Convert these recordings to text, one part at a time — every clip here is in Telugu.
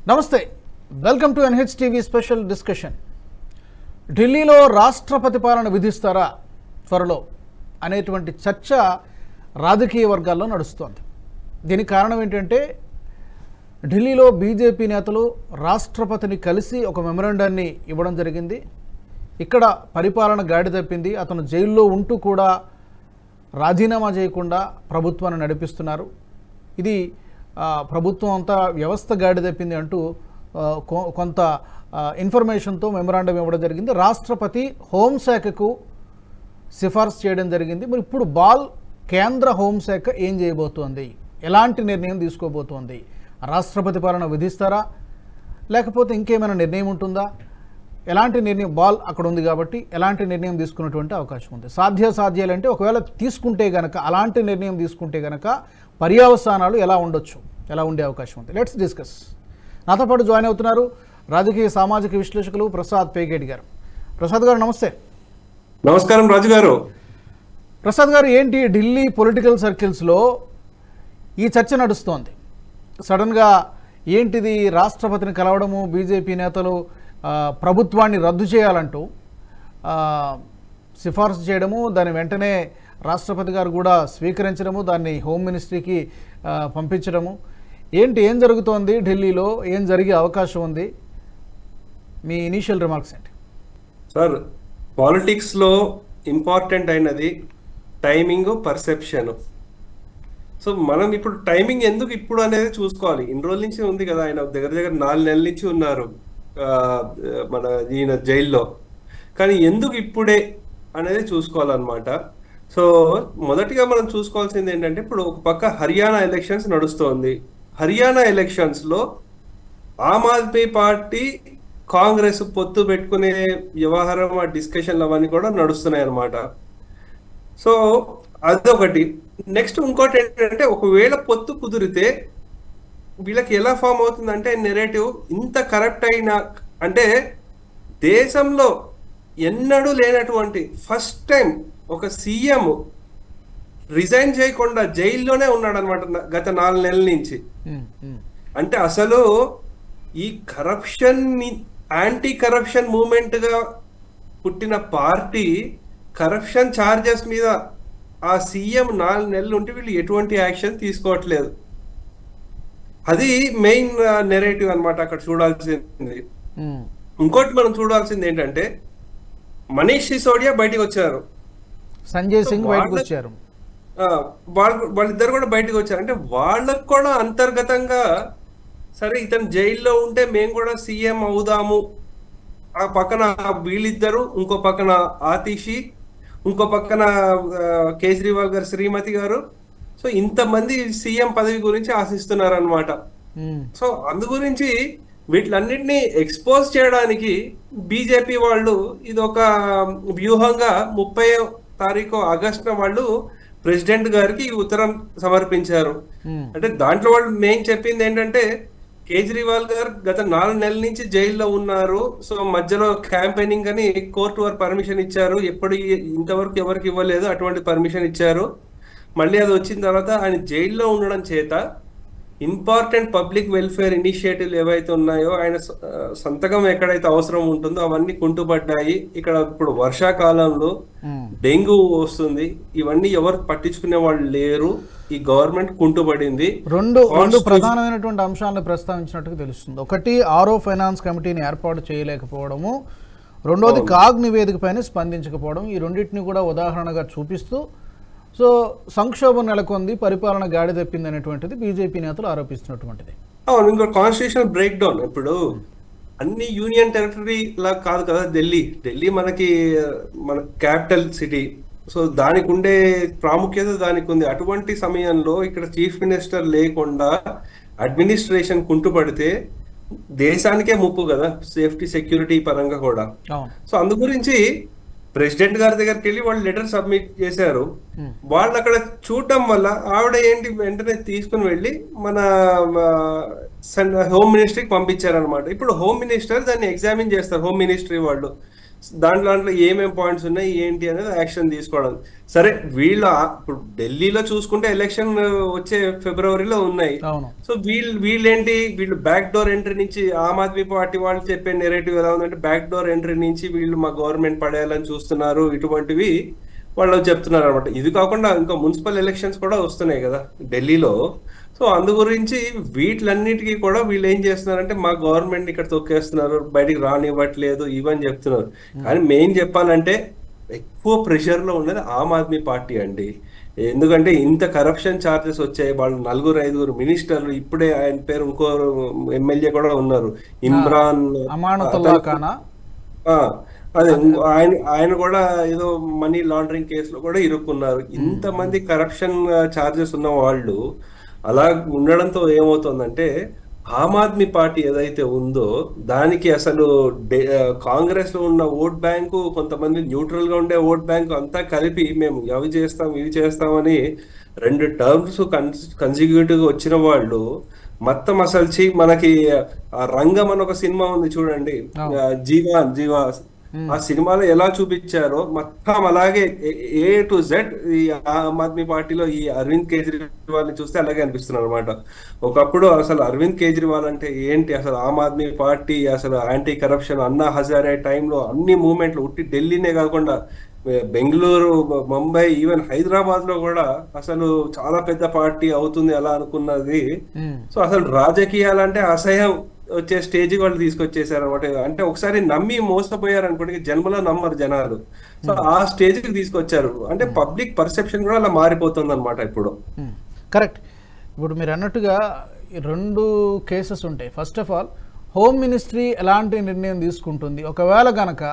నమస్తే, welcome to NHTV special discussion. ఢిల్లీలో రాష్ట్రపతి పాలన విధిస్తారా త్వరలో అనేటువంటి చర్చ రాజకీయ వర్గాల్లో నడుస్తోంది. దీనికి కారణం ఏంటంటే ఢిల్లీలో బీజేపీ నేతలు రాష్ట్రపతిని కలిసి ఒక మెమరాండాన్ని ఇవ్వడం జరిగింది. ఇక్కడ పరిపాలన గాడి తప్పింది, అతను జైల్లో ఉంటూ కూడా రాజీనామా చేయకుండా ప్రభుత్వాన్ని నడిపిస్తున్నారు, ఇది ప్రభుత్వం అంతా వ్యవస్థ గాడి తప్పింది అంటూ కొంత ఇన్ఫర్మేషన్తో మెమరాండం ఇవ్వడం జరిగింది. రాష్ట్రపతి హోంశాఖకు సిఫార్సు చేయడం జరిగింది. మరి ఇప్పుడు కేంద్ర హోంశాఖ ఏం చేయబోతోంది, ఎలాంటి నిర్ణయం తీసుకోబోతోంది? రాష్ట్రపతి పాలన విధిస్తారా, లేకపోతే ఇంకేమైనా నిర్ణయం ఉంటుందా? ఎలాంటి నిర్ణయం? అక్కడ ఉంది కాబట్టి ఎలాంటి నిర్ణయం తీసుకున్నటువంటి అవకాశం ఉంది? సాధ్యాలంటే ఒకవేళ తీసుకుంటే గనక, అలాంటి నిర్ణయం తీసుకుంటే గనక పర్యవసానాలు ఎలా ఉండొచ్చు, ఎలా ఉండే అవకాశం ఉంది? Let's discuss. నాతో పాటు జాయిన్ అవుతున్నారు రాజకీయ సామాజిక విశ్లేషకులు ప్రసాద్ పేగేటి గారు. ప్రసాద్ గారు నమస్తే. నమస్కారం రాజు గారు. ప్రసాద్ గారు, ఏంటి ఢిల్లీ పొలిటికల్ సర్కిల్స్లో ఈ చర్చ నడుస్తోంది? సడన్గా ఏంటిది? రాష్ట్రపతిని కలవడము, బీజేపీ నేతలు ప్రభుత్వాన్ని రద్దు చేయాలంటూ సిఫార్సు చేయడము, దాని వెంటనే రాష్ట్రపతి గారు కూడా స్వీకరించడము, దాన్ని హోమ్ మినిస్ట్రీకి పంపించడము, ఏం జరుగుతోంది ఢిల్లీలో? ఏం జరిగే అవకాశం ఉంది? మీ ఇనీషియల్ రిమార్క్స్ ఏంటి? సార్, పాలిటిక్స్లో ఇంపార్టెంట్ అయినది టైమింగ్, పర్సెప్షన్. సో మనం ఇప్పుడు టైమింగ్ ఎందుకు ఇప్పుడు అనేది చూసుకోవాలి. ఇన్ని రోజుల నుంచి ఉంది కదా, ఆయన దగ్గర 4 నెలల నుంచి ఉన్నారు మన ఈయన జైల్లో, కానీ ఎందుకు ఇప్పుడే అనేది చూసుకోవాలన్నమాట. సో మొదటిగా మనం చూసుకోవాల్సింది ఏంటంటే, ఇప్పుడు ఒక పక్క హర్యానా ఎలక్షన్స్ నడుస్తోంది. హర్యానా ఎలక్షన్స్లో ఆమ్ ఆద్మీ పార్టీ కాంగ్రెస్ పొత్తు పెట్టుకునే వ్యవహారం, ఆ డిస్కషన్లు అవన్నీ కూడా నడుస్తున్నాయి అన్నమాట. సో అదొకటి. నెక్స్ట్ ఇంకోటి ఏంటంటే, ఒకవేళ పొత్తు కుదిరితే వీళ్ళకి ఎలా ఫామ్ అవుతుందంటే నెరేటివ్, ఇంత కరప్ట్ అయిన, అంటే దేశంలో ఎన్నడూ లేనటువంటి ఫస్ట్ టైం ఒక సీఎం రిజైన్ చేయకుండా జైల్లోనే ఉన్నాడు అనమాట గత 4 నెలల నుంచి. అంటే అసలు ఈ కరప్షన్, యాంటీ కరప్షన్ మూవ్మెంట్ గా పుట్టిన పార్టీ కరప్షన్ ఛార్జెస్ మీద ఆ సీఎం 4 నెలలు ఉంటే వీళ్ళు ఎటువంటి యాక్షన్ తీసుకోవట్లేదు. అది మెయిన్ నెరేటివ్ అనమాట అక్కడ చూడాల్సింది. ఇంకోటి మనం చూడాల్సింది ఏంటంటే, మనీష్ సిసోడియా బయటకు వచ్చారు, సంజయ్ సింగ్ బయటకు వచ్చారు, వాళ్ళిద్దరు కూడా బయటకు వచ్చారు. అంటే వాళ్ళకు కూడా అంతర్గతంగా సరే ఇతను జైల్లో ఉంటే మేము కూడా సీఎం అవుదాము, ఆ పక్కన వీళ్ళిద్దరు, ఇంకో పక్కన ఆతిషి, ఇంకో పక్కన కేజ్రీవాల్ గారు, శ్రీమతి గారు. సో ఇంతమంది సీఎం పదవి గురించి ఆశిస్తున్నారు అనమాట. సో అందు గురించి వీటిలన్నిటినీ ఎక్స్పోజ్ చేయడానికి బీజేపీ వాళ్ళు ఇది ఒక వ్యూహంగా 30వ తారీఖు ఆగస్టున వాళ్ళు ప్రెసిడెంట్ గారికి ఉత్తరం సమర్పించారు. అంటే దాంట్లో వాళ్ళు మెయిన్ చెప్పింది ఏంటంటే, కేజ్రీవాల్ గారు గత 4 నెలల నుంచి జైల్లో ఉన్నారు. సో మధ్యలో క్యాంపెయినింగ్ అని కోర్టు వారు పర్మిషన్ ఇచ్చారు, ఇంతవరకు ఎవరికి ఇవ్వలేదు, అటువంటి పర్మిషన్ ఇచ్చారు. మళ్ళీ అది వచ్చిన తర్వాత ఆయన జైల్లో ఉండడం చేత ఇంపార్టెంట్ పబ్లిక్ వెల్ఫేర్ ఇనిషియేటివ్లు ఏవైతే ఉన్నాయో, ఆయన సంతకం ఎక్కడైతే అవసరం ఉంటుందో అవన్నీ కుంటుపడ్డాయి. ఇక్కడ ఇప్పుడు వర్షాకాలంలో డెంగ్యూ వస్తుంది, ఇవన్నీ ఎవరు పట్టించుకునే వాళ్ళు లేరు, ఈ గవర్నమెంట్ కుంటుపడింది. రెండు ప్రధానమైనటువంటి అంశాలను ప్రస్తావించినట్టుగా తెలుస్తుంది. ఒకటి, ఆరో ఫైనాన్స్ కమిటీని ఏర్పాటు చేయలేకపోవడము, రెండోది కాగ్ నివేదిక పైన స్పందించకపోవడం. ఈ రెండింటిని కూడా ఉదాహరణగా చూపిస్తూ సో సంక్షోభం నెలకొంది, పరిపాలన గాడి తప్పింది అనేటువంటిది బీజేపీ నేతలు ఆరోపిస్తున్నటువంటిది. అవును, ఇంకో కాన్స్టిట్యూషనల్ బ్రేక్ డౌన్. ఇప్పుడు అన్ని యూనియన్ టెరిటరీ లా కాదు కదా ఢిల్లీ మన క్యాపిటల్ సిటీ. సో దానికి ఉండే ప్రాముఖ్యత దానికి ఉంది. అటువంటి సమయంలో ఇక్కడ చీఫ్ మినిస్టర్ లేకుండా అడ్మినిస్ట్రేషన్ కుంటుపడితే దేశానికే ముప్పు కదా, సేఫ్టీ సెక్యూరిటీ పరంగా కూడా. సో అందు గురించి ప్రెసిడెంట్ గారి దగ్గరికి వెళ్ళి వాళ్ళు లెటర్ సబ్మిట్ చేశారు. వాళ్ళు అక్కడ చూడటం వల్ల ఆవిడ వెంటనే తీసుకుని వెళ్ళి మన హోమ్ మినిస్ట్రీకి పంపించారనమాట. ఇప్పుడు హోమ్ మినిస్టర్ దాన్ని ఎగ్జామిన్ చేస్తారు, హోమ్ మినిస్ట్రీ వాళ్ళు. దాంట్లో ఏమేం పాయింట్స్ ఉన్నాయి ఏంటి అనేది యాక్షన్ తీసుకోవడం. సరే ఇప్పుడు ఢిల్లీలో చూసుకుంటే ఎలక్షన్ వచ్చే ఫిబ్రవరిలో ఉన్నాయి. అవును. సో వీళ్ళు బ్యాక్ డోర్ ఎంట్రీ నుంచి ఆమ్ ఆద్మీ పార్టీ వాళ్ళు చెప్పే నెరేటివ్ ఎలా ఉందంటే బ్యాక్ డోర్ ఎంట్రీ నుంచి వీళ్ళు మా గవర్నమెంట్ పడేయాలని చూస్తున్నారు, ఇటువంటివి వాళ్ళు చెప్తున్నారు అనమాట. ఇది కాకుండా ఇంకా మున్సిపల్ ఎలక్షన్స్ కూడా వస్తున్నాయి కదా ఢిల్లీలో. సో అందు గురించి వీటిలన్నిటికీ కూడా వీళ్ళు ఏం చేస్తున్నారంటే మా గవర్నమెంట్ ఇక్కడ తొక్కేస్తున్నారు, బయటికి రానివ్వట్లేదు ఇవని చెప్తున్నారు. కానీ మెయిన్ చెప్పాలంటే ఎక్కువ ప్రెషర్ లో ఉన్నది ఆమ్ ఆద్మీ పార్టీ అండి. ఎందుకంటే ఇంత కరప్షన్ ఛార్జెస్ వచ్చాయి, వాళ్ళు 4-5 మినిస్టర్లు, ఇప్పుడే ఆయన పేరు ఇంకో ఎమ్మెల్యే కూడా ఉన్నారు ఇమ్రాన్ అమానతుల్లా ఖానా. అదే ఆయన కూడా ఏదో మనీ లాండరింగ్ కేసులో కూడా ఇరుక్కున్నారు. ఇంతమంది కరప్షన్ ఛార్జెస్ ఉన్న వాళ్ళు అలా ఉండడంతో ఏమవుతుందంటే ఆమ్ ఆద్మీ పార్టీ ఏదైతే ఉందో దానికి అసలు కాంగ్రెస్ లో ఉన్న ఓట్ బ్యాంకు, కొంతమంది న్యూట్రల్ గా ఉండే ఓట్ బ్యాంకు అంతా కలిపి మేము అవి చేస్తాం ఇవి చేస్తామని 2 టర్మ్స్ కన్సిక్యూటివ్ గా వచ్చిన వాళ్ళు మొత్తం అసలు మనకి రంగం అని ఒక సినిమా ఉంది చూడండి, జీవా ఆ సినిమాలో ఎలా చూపించారో మొత్తం అలాగే A to Z ఈ ఆమ్ ఆద్మీ పార్టీలో ఈ అరవింద్ కేజ్రీవాల్ ని చూస్తే అలాగే అనిపిస్తున్నారు అనమాట. ఒకప్పుడు అసలు అరవింద్ కేజ్రీవాల్ అంటే ఏంటి, అసలు ఆమ్ ఆద్మీ పార్టీ అసలు యాంటీ కరప్షన్, అన్నా హజారే టైంలో అన్ని మూవ్మెంట్లు ఉట్టి ఢిల్లీనే కాకుండా బెంగళూరు, ముంబై, ఈవెన్ హైదరాబాద్ లో కూడా అసలు చాలా పెద్ద పార్టీ అవుతుంది అలా అనుకున్నది. సో అసలు రాజకీయాలంటే అసహ్యం వచ్చే స్టేజ్ వాళ్ళు తీసుకొచ్చేసారు అనమాట. అంటే ఒకసారి నమ్మి మోసపోయారు అనుకోండి, జన్మలో నమ్మరు జనాలు. సో ఆ స్టేజ్ కి తీసుకొచ్చారు. అంటే పబ్లిక్ పర్సెప్షన్ కూడా అలా మారిపోతుంది అనమాట ఇప్పుడు. కరెక్ట్. ఇప్పుడు మీరు అన్నట్టుగా 2 కేసెస్ ఉంటాయి. First of all home ministry ఎలాంటి నిర్ణయం తీసుకుంటుంది, ఒకవేళ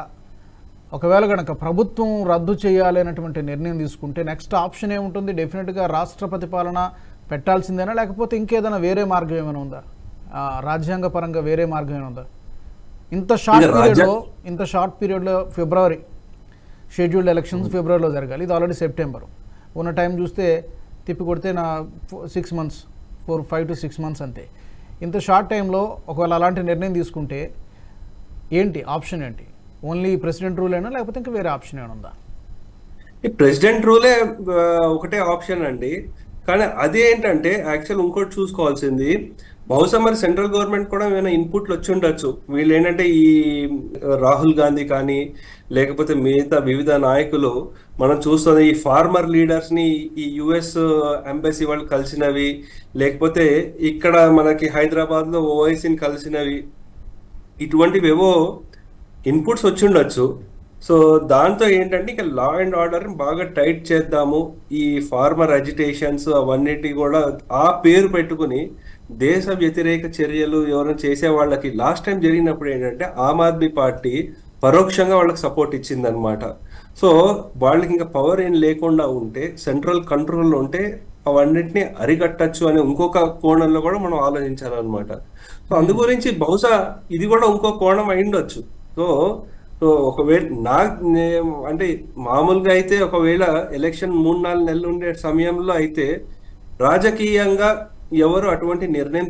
గనక ప్రభుత్వం రద్దు చేయాలి అనేటువంటి నిర్ణయం తీసుకుంటే నెక్స్ట్ ఆప్షన్ ఏముంటుంది? డెఫినెట్గా రాష్ట్రపతి పాలన పెట్టాల్సిందేనా, లేకపోతే ఇంకేదైనా వేరే మార్గం ఏమైనా ఉందా? రాజ్యాంగ పరంగా వేరే మార్గం ఏమైనా ఉందా? ఇంత షార్ట్ పీరియడ్లో ఫిబ్రవరి షెడ్యూల్డ్ ఎలక్షన్స్ ఫిబ్రవరిలో జరగాలి, ఇది ఆల్రెడీ సెప్టెంబర్. ఉన్న టైం చూస్తే తిప్పి కొడితే 6 months, 5 to 6 months అంతే. ఇంత షార్ట్ టైంలో ఒకవేళ అలాంటి నిర్ణయం తీసుకుంటే ఏంటి ఆప్షన్? ఏంటి ఓన్లీ ప్రెసిడెంట్ రూల్ అయినా, లేకపోతే ఇంకా వేరే ఆప్షన్ ఏమైనా ఉందా? ఈ ప్రెసిడెంట్ రూలే ఒకటే ఆప్షన్ అండి. కానీ అదేంటంటే యాక్చువల్ ఇంకోటి చూసుకోవాల్సింది, బహుశా మరి సెంట్రల్ గవర్నమెంట్ కూడా ఏమైనా ఇన్పుట్లు వచ్చి ఉండొచ్చు. వీళ్ళు ఏంటంటే ఈ రాహుల్ గాంధీ కానీ లేకపోతే మిగతా వివిధ నాయకులు మనం చూస్తుంది, ఈ ఫార్మర్ లీడర్స్ ని ఈ US ఎంబసీ వాళ్ళు కలిసినవి, లేకపోతే ఇక్కడ మనకి హైదరాబాద్ లో ఓవైసీని కలిసినవి, ఇటువంటివేవో ఇన్పుట్స్ వచ్చి ఉండొచ్చు. సో దాంతో ఏంటంటే ఇక లా అండ్ ఆర్డర్ బాగా టైట్ చేద్దాము, ఈ ఫార్మర్ అజిటేషన్స్ అవన్నిటి కూడా ఆ పేరు పెట్టుకుని దేశ వ్యతిరేక చర్యలు ఎవరైనా చేసే వాళ్ళకి లాస్ట్ టైం జరిగినప్పుడు ఏంటంటే ఆమ్ ఆద్మీ పార్టీ పరోక్షంగా వాళ్ళకి సపోర్ట్ ఇచ్చింది అనమాట. సో వాళ్ళకి ఇంకా పవర్ ఏం లేకుండా ఉంటే, సెంట్రల్ కంట్రోల్లో ఉంటే అవన్నిటిని అరికట్టచ్చు అనే ఇంకొక కోణంలో కూడా మనం ఆలోచించాలన్నమాట. సో అందు గురించి బహుశా ఇది కూడా ఇంకో కోణం అయిండొచ్చు. సో ఒకవేళ అంటే మామూలుగా అయితే ఒకవేళ ఎలక్షన్ 3-4 నెలలు ఉండే సమయంలో అయితే రాజకీయంగా ఎవరు అటువంటి నిర్ణయం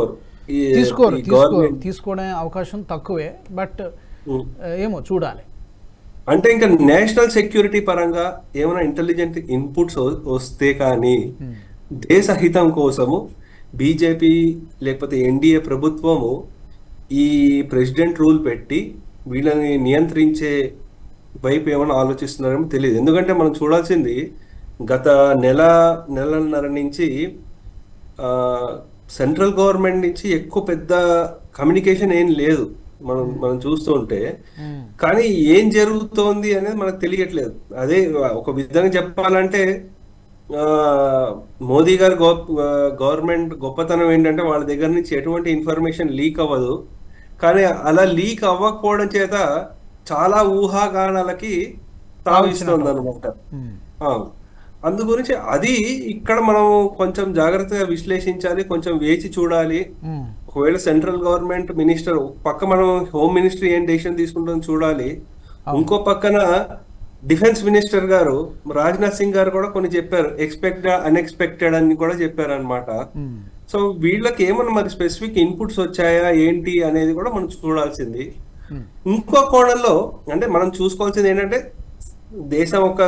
తీసుకోవడం అవకాశం తక్కువే. బట్ ఏమో చూడాలి. అంటే ఇంకా నేషనల్ సెక్యూరిటీ పరంగా ఏమైనా ఇంటెలిజెంట్ ఇన్పుట్స్ వస్తే కానీ దేశ హితం కోసము బీజేపీ లేకపోతే ఎన్డీఏ ప్రభుత్వము ఈ ప్రెసిడెంట్ రూల్ పెట్టి వీళ్ళని నియంత్రించే వైపు ఏమైనా ఆలోచిస్తున్నారేమో తెలియదు. ఎందుకంటే మనం చూడాల్సింది గత నెలన్నర నుంచి సెంట్రల్ గవర్నమెంట్ నుంచి ఎక్కువ పెద్ద కమ్యూనికేషన్ ఏం లేదు మనం చూస్తూ ఉంటే. కానీ ఏం జరుగుతోంది అనేది మనకు తెలియట్లేదు. అదే ఒక విధంగా చెప్పాలంటే మోదీ గారి గవర్నమెంట్ గొప్పతనం ఏంటంటే వాళ్ళ దగ్గర నుంచి ఎటువంటి ఇన్ఫర్మేషన్ లీక్ అవ్వదు. కానీ అలా లీక్ అవ్వకపోవడం చేత చాలా ఊహాగానాలకి తావిస్తుంది అనమాట. అందు గురించి అది ఇక్కడ మనం కొంచెం జాగ్రత్తగా విశ్లేషించాలి, కొంచెం వేచి చూడాలి. ఒకవేళ సెంట్రల్ గవర్నమెంట్ మినిస్టర్ పక్క మనం హోమ్ మినిస్ట్రీ ఏం డెసిషన్ తీసుకుంటుందో చూడాలి. ఇంకో పక్కన డిఫెన్స్ మినిస్టర్ గారు రాజ్నాథ్ సింగ్ గారు కూడా కొన్ని చెప్పారు, అన్ఎక్స్పెక్టెడ్ అని కూడా చెప్పారు అనమాట. సో వీళ్ళకి ఏమన్నా మరి స్పెసిఫిక్ ఇన్పుట్స్ వచ్చాయా ఏంటి అనేది కూడా మనం చూడాల్సింది. ఇంకో కోణంలో అంటే మనం చూసుకోవాల్సింది ఏంటంటే దేశం ఒక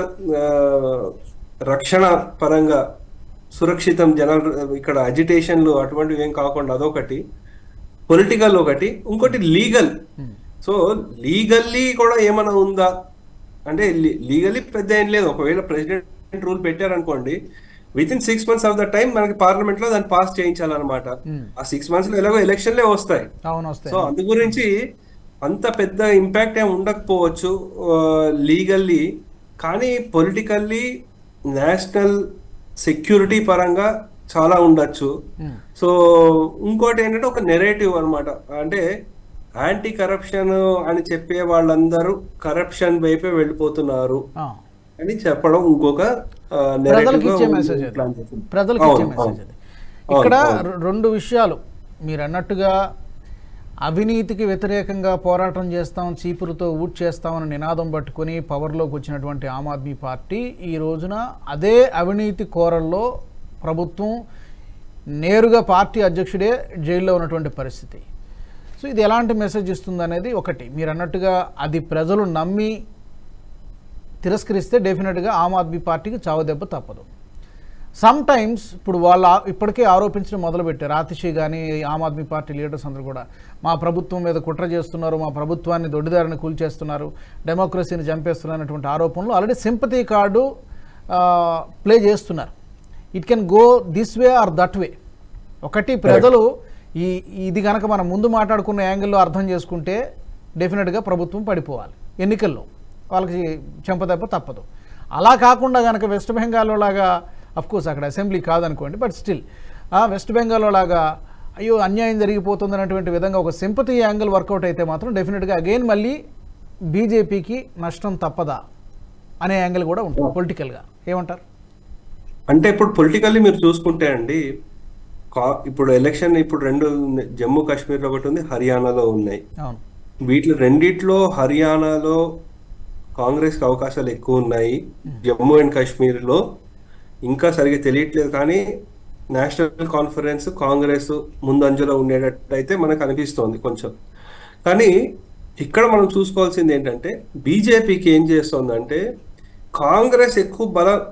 రక్షణ పరంగా సురక్షితం, జనాలు ఇక్కడ అజిటేషన్లు అటువంటివి ఏం కాకుండా అదొకటి, పొలిటికల్ ఒకటి, ఇంకోటి లీగల్. సో లీగల్లీ కూడా ఏమైనా ఉందా అంటే లీగల్లీ పెద్ద ఏం లేదు. ఒకవేళ ప్రెసిడెంట్ రూల్ పెట్టారనుకోండి, within 6 months of the time మనకి పార్లమెంట్ లో దాన్ని పాస్ చేయించాలన్నమాట. ఆ 6 months లో ఎలాగో ఎలక్షన్లే వస్తాయి. సో అందు గురించి అంత పెద్ద ఇంపాక్ట్ ఏమి ఉండకపోవచ్చు లీగల్లీ, కానీ పొలిటికల్లీ నేషనల్ సెక్యూరిటీ పరంగా చాలా ఉండొచ్చు. సో ఇంకోటి ఏంటంటే ఒక నెరేటివ్ అనమాట, అంటే యాంటీ కరప్షన్ అని చెప్పే వాళ్ళందరూ కరప్షన్ వైపే వెళ్ళిపోతున్నారు అని చెప్పడం ఇంకొక ప్రజలకు ఇచ్చే మెసేజ్. ఇక్కడ 2 విషయాలు మీరు అన్నట్టుగా, అవినీతికి వ్యతిరేకంగా పోరాటం చేస్తాం, చీపురుతో ఊట్ చేస్తామని నినాదం పట్టుకుని పవర్లోకి వచ్చినటువంటి ఆమ్ ఆద్మీ పార్టీ ఈ రోజున అదే అవినీతి కోరల్లో ప్రభుత్వం నేరుగా పార్టీ అధ్యక్షుడే జైల్లో ఉన్నటువంటి పరిస్థితి. సో ఇది ఎలాంటి మెసేజ్ ఇస్తుంది అనేది ఒకటి. మీరు అన్నట్టుగా అది ప్రజలు నమ్మి తిరస్కరిస్తే డెఫినెట్గా ఆమ్ ఆద్మీ పార్టీకి చావుదెబ్బ తప్పదు. సమ్ టైమ్స్ ఇప్పుడు వాళ్ళు ఇప్పటికే ఆరోపించడం మొదలుపెట్టారు, ఆతిషి కానీ ఆమ్ ఆద్మీ పార్టీ లీడర్స్ అందరూ కూడా మా ప్రభుత్వం మీద కుట్ర చేస్తున్నారు, మా ప్రభుత్వాన్ని దొడ్డిదారిని కూల్చేస్తున్నారు, డెమోక్రసీని చంపేస్తున్నారు అనేటువంటి ఆరోపణలు ఆల్రెడీ సింపతి కార్డు ప్లే చేస్తున్నారు. It can go this way or that way. ఒకటి, ప్రజలు ఇది కనుక మనం ముందు మాట్లాడుకున్న యాంగిల్లో అర్థం చేసుకుంటే డెఫినెట్గా ప్రభుత్వం పడిపోవాలి, ఎన్నికల్లో వాళ్ళకి చెంపదెబ్బ తప్పదు. అలా కాకుండా కనుక వెస్ట్ బెంగాల్లో లాగా, అఫ్కోర్స్ అక్కడ అసెంబ్లీ కాదనుకోండి, బట్ స్టిల్ వెస్ట్ బెంగాల్లో లాగా అయ్యో అన్యాయం జరిగిపోతుంది అనేటువంటి విధంగా ఒక సింపతి యాంగిల్ వర్కౌట్ అయితే మాత్రం డెఫినెట్గా అగైన్ మళ్ళీ బీజేపీకి నష్టం తప్పదా అనే యాంగిల్ కూడా ఉంటుంది పొలిటికల్గా. ఏమంటారు? అంటే ఇప్పుడు పొలిటికల్లీ మీరు చూసుకుంటే అండి, ఇప్పుడు ఎలక్షన్ ఇప్పుడు 2 జమ్మూ కాశ్మీర్లో ఒకటి ఉంది, హర్యానాలో ఉన్నాయి. వీటిలో రెండిట్లో హర్యానాలో కాంగ్రెస్కి అవకాశాలు ఎక్కువ ఉన్నాయి, జమ్మూ అండ్ కాశ్మీర్లో ఇంకా సరిగ్గా తెలియట్లేదు. కానీ నేషనల్ కాన్ఫరెన్స్ కాంగ్రెస్ ముందంజలో ఉండేటట్టు అయితే మనకు అనిపిస్తోంది కొంచెం. కానీ ఇక్కడ మనం చూసుకోవాల్సింది ఏంటంటే బీజేపీకి ఏం చేస్తోందంటే, కాంగ్రెస్ ఎక్కువ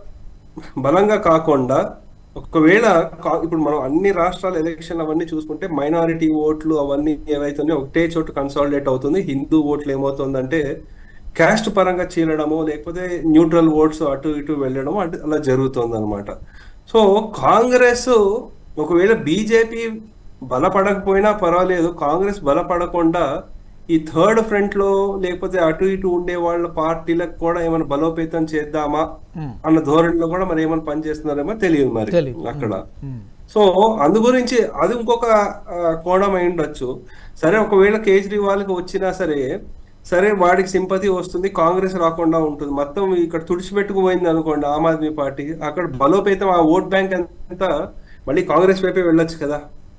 బలంగా కాకుండా, ఒకవేళ ఇప్పుడు మనం అన్ని రాష్ట్రాల ఎలక్షన్లు అవన్నీ చూసుకుంటే మైనారిటీ ఓట్లు అవన్నీ ఏవైతున్నాయో ఒకటే చోటు కన్సాలిడేట్ అవుతుంది. హిందూ ఓట్లు ఏమవుతుందంటే క్యాస్ట్ పరంగా చీలడము, లేకపోతే న్యూట్రల్ ఓట్స్ అటు ఇటు వెళ్ళడం అంటే అలా జరుగుతుంది అనమాట. సో కాంగ్రెస్ ఒకవేళ బీజేపీ బలపడకపోయినా పర్వాలేదు, కాంగ్రెస్ బలపడకుండా ఈ థర్డ్ ఫ్రంట్ లో లేకపోతే అటు ఇటు ఉండే వాళ్ళ పార్టీలకు కూడా ఏమైనా బలోపేతం చేద్దామా అన్న ధోరణిలో కూడా మరి ఏమైనా పనిచేస్తున్నారేమో తెలియదు మరి అక్కడ. సో అందు గురించి అది ఇంకొక కోణం అయి ఉండొచ్చు. సరే ఒకవేళ కేజ్రీవాల్కి వచ్చినా సరే వాడికి సింపతి వస్తుంది, కాంగ్రెస్ రాకుండా ఉంటుంది, మొత్తం ఇక్కడ తుడిచిపెట్టుకుపోయింది అనుకోండి ఆమ్ ఆద్మీ పార్టీ, అక్కడ బలోపేతం ఆ ఓట్ బ్యాంక్ అంతా మళ్ళీ కాంగ్రెస్ వైపే వెళ్ళొచ్చు కదా.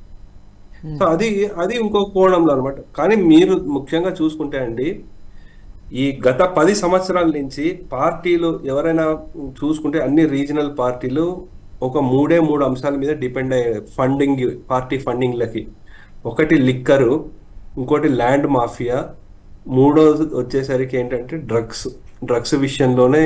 సో అది ఇంకో కోణంలో అనమాట. కానీ మీరు ముఖ్యంగా చూసుకుంటే అండి, ఈ గత 10 సంవత్సరాల నుంచి పార్టీలు ఎవరైనా చూసుకుంటే అన్ని రీజనల్ పార్టీలు ఒక 3 అంశాల మీద డిపెండ్ అయ్యాయి ఫండింగ్, పార్టీ ఫండింగ్లకి. ఒకటి లిక్కరు, ఇంకోటి ల్యాండ్ మాఫియా, మూడోది వచ్చేసరికి ఏంటంటే డ్రగ్స్ విషయంలోనే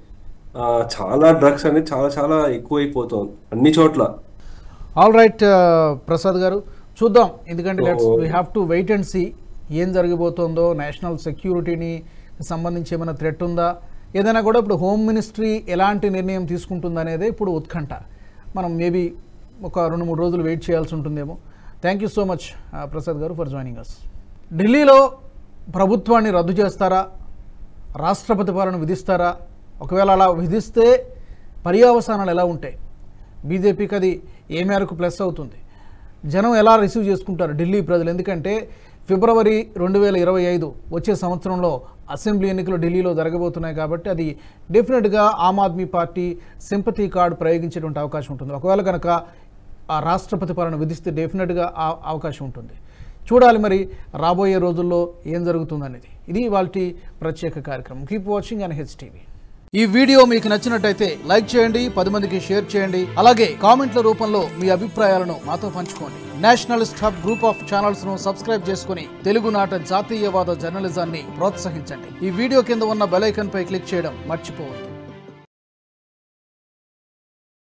చాలా డ్రగ్స్ అనేది చాలా ఎక్కువైపోతుంది అన్ని చోట్ల. ఆల్ రైట్ ప్రసాద్ గారు, చూద్దాం. ఎందుకంటే we have to wait and see ఏం జరగబోతోందో. నేషనల్ సెక్యూరిటీని సంబంధించి ఏమైనా థ్రెట్ ఉందా, ఏదైనా కూడా ఇప్పుడు హోమ్ మినిస్ట్రీ ఎలాంటి నిర్ణయం తీసుకుంటుంది అనేది ఇప్పుడు ఉత్కంఠ. మనం మేబీ ఒక 2-3 రోజులు వెయిట్ చేయాల్సి ఉంటుందేమో. Thank you so much Prasad garu for joining us. ఢిల్లీలో ప్రభుత్వాన్ని రద్దు చేస్తారా, రాష్ట్రపతి పాలన విధిస్తారా? ఒకవేళ అలా విధిస్తే పర్యవసానాలు ఎలా ఉంటాయి? బీజేపీకి అది ఏ మేరకు ప్లస్ అవుతుంది? జనం ఎలా రిసీవ్ చేసుకుంటారు ఢిల్లీ ప్రజలు? ఎందుకంటే ఫిబ్రవరి 2025 వచ్చే సంవత్సరంలో అసెంబ్లీ ఎన్నికలు ఢిల్లీలో జరగబోతున్నాయి కాబట్టి అది డెఫినెట్గా Aam Aadmi party sympathy card ప్రయోగించేటువంటి అవకాశం ఉంటుంది. ఒకవేళ కనుక ఆ రాష్ట్రపతి పాలన విధిస్తే డెఫినెట్గా అవకాశం ఉంటుంది. చూడాలి మరి రాబోయే రోజుల్లో ఏం జరుగుతుందనేది. ఇది ఇవాల్టి ప్రత్యేక కార్యక్రమం. Keep watching NH TV. ఈ వీడియో మీకు నచ్చినట్టయితే లైక్ చేయండి, 10 మందికి షేర్ చేయండి. అలాగే కామెంట్ల రూపంలో మీ అభిప్రాయాలను మాతో పంచుకోండి. Nationalist hub group of channels ను సబ్స్క్రైబ్ చేసుకుని తెలుగునాట జాతీయవాద జర్నలిజాన్ని ప్రోత్సహించండి. ఈ వీడియో కింద ఉన్న బెల్ ఐకాన్ పై క్లిక్ చేయడం మర్చిపోవద్దు.